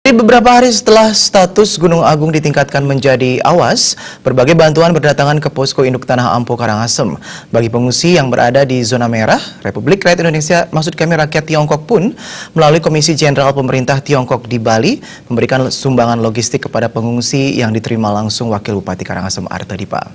Beberapa hari setelah status Gunung Agung ditingkatkan menjadi awas, berbagai bantuan berdatangan ke posko induk Tanah Ampo Karangasem. Bagi pengungsi yang berada di zona merah, Republik Rakyat Indonesia, maksud kami rakyat Tiongkok pun, melalui Komisi Jenderal Pemerintah Tiongkok di Bali, memberikan sumbangan logistik kepada pengungsi yang diterima langsung Wakil Bupati Karangasem Arta Dipa.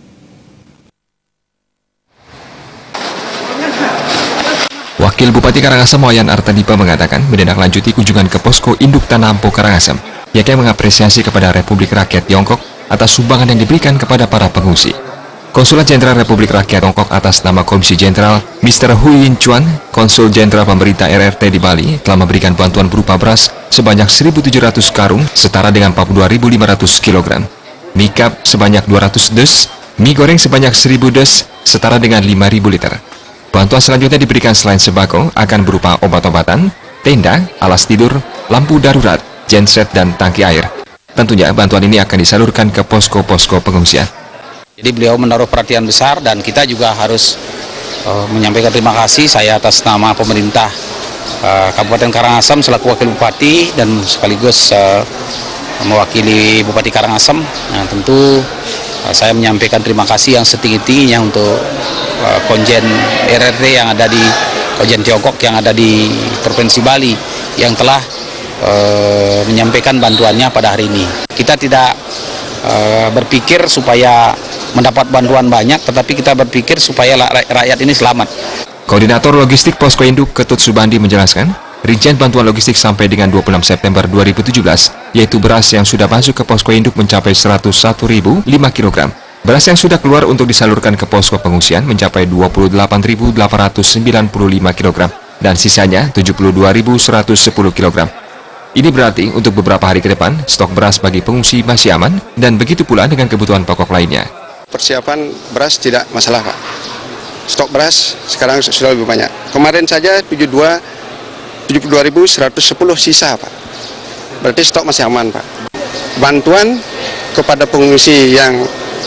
Wakil Bupati Karangasem Wayan Arta Dipa mengatakan menindaklanjuti kunjungan ke posko induk Tanah Ampo Karangasem, yakni mengapresiasi kepada Republik Rakyat Tiongkok atas sumbangan yang diberikan kepada para pengungsi. Konsulat Jenderal Republik Rakyat Tiongkok atas nama Komisi Jenderal Mr. Hu Yin Chuan, Konsul Jenderal Pemerintah RRT di Bali, telah memberikan bantuan berupa beras sebanyak 1.700 karung setara dengan 42.500 kg, mie cup sebanyak 200 dus, mie goreng sebanyak 1.000 dus setara dengan 5.000 liter. Bantuan selanjutnya diberikan selain sembako akan berupa obat-obatan, tenda, alas tidur, lampu darurat, genset, dan tangki air. Tentunya bantuan ini akan disalurkan ke posko-posko pengungsian. Jadi beliau menaruh perhatian besar dan kita juga harus menyampaikan terima kasih saya atas nama pemerintah Kabupaten Karangasem selaku Wakil Bupati dan sekaligus mewakili Bupati Karangasem. Nah, tentu saya menyampaikan terima kasih yang setinggi-tingginya untuk konjen RRT yang ada di konjen Tiongkok yang ada di Provinsi Bali yang telah menyampaikan bantuannya pada hari ini. Kita tidak berpikir supaya mendapat bantuan banyak, tetapi kita berpikir supaya rakyat ini selamat. Koordinator Logistik Posko Induk Ketut Subandi menjelaskan, rincian bantuan logistik sampai dengan 26 September 2017, yaitu beras yang sudah masuk ke Posko Induk mencapai 101.005 kg. Beras yang sudah keluar untuk disalurkan ke posko pengungsian mencapai 28.895 kg dan sisanya 72.110 kg. Ini berarti untuk beberapa hari ke depan, stok beras bagi pengungsi masih aman dan begitu pula dengan kebutuhan pokok lainnya. Persiapan beras tidak masalah, Pak. Stok beras sekarang sudah lebih banyak. Kemarin saja 72.110 sisa, Pak. Berarti stok masih aman, Pak. Bantuan kepada pengungsi yang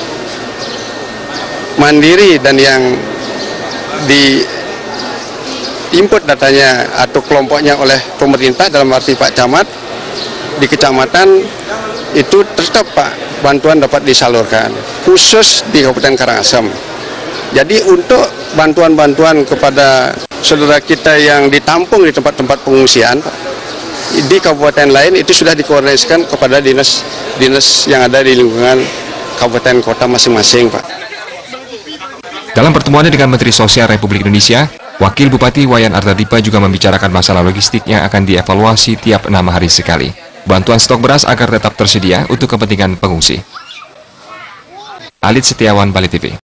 mandiri dan yang diinput datanya atau kelompoknya oleh pemerintah dalam arti Pak Camat di kecamatan itu tetap Pak bantuan dapat disalurkan khusus di Kabupaten Karangasem. Jadi untuk bantuan-bantuan kepada saudara kita yang ditampung di tempat-tempat pengungsian Pak, di kabupaten lain itu sudah dikoordinasikan kepada dinas yang ada di lingkungan kabupaten kota masing-masing, Pak. Dalam pertemuannya dengan Menteri Sosial Republik Indonesia, Wakil Bupati Wayan Arta Dipa juga membicarakan masalah logistik yang akan dievaluasi tiap 6 hari sekali. Bantuan stok beras agar tetap tersedia untuk kepentingan pengungsi. Alit Setiawan, Bali TV.